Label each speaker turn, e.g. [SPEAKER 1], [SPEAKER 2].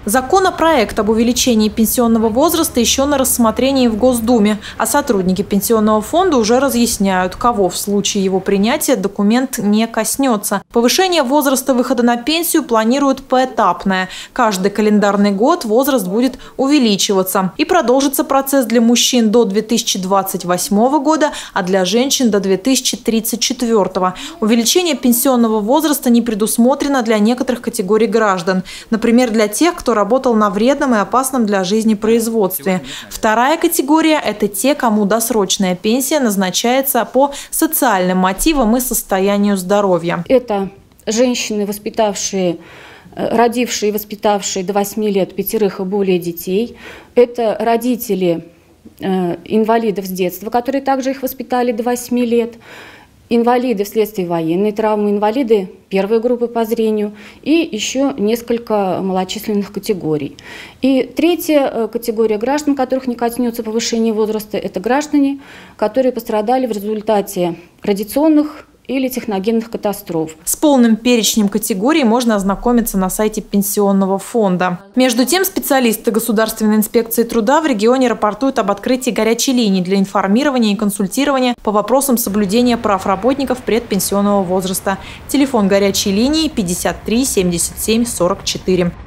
[SPEAKER 1] Законопроект об увеличении пенсионного возраста еще на рассмотрении в Госдуме, а сотрудники Пенсионного фонда уже разъясняют, кого в случае его принятия документ не коснется. Повышение возраста выхода на пенсию планируют поэтапное. Каждый календарный год возраст будет увеличиваться. И продолжится процесс для мужчин до 2028 года, а для женщин до 2034. Увеличение пенсионного возраста не предусмотрено для некоторых категорий граждан. Например, для тех, кто работал на вредном и опасном для жизни производстве. Вторая категория – это те, кому досрочная пенсия назначается по социальным мотивам и состоянию здоровья.
[SPEAKER 2] Это женщины, родившие и воспитавшие до 8 лет 5 и более детей. Это родители инвалидов с детства, которые также их воспитали до 8 лет. Инвалиды вследствие военной травмы, инвалиды первой группы по зрению и еще несколько малочисленных категорий. И третья категория граждан, которых не коснется повышение возраста, это граждане, которые пострадали в результате радиационных или техногенных катастроф.
[SPEAKER 1] С полным перечнем категорий можно ознакомиться на сайте Пенсионного фонда. Между тем, специалисты Государственной инспекции труда в регионе рапортуют об открытии горячей линии для информирования и консультирования по вопросам соблюдения прав работников предпенсионного возраста. Телефон горячей линии 53 77 44.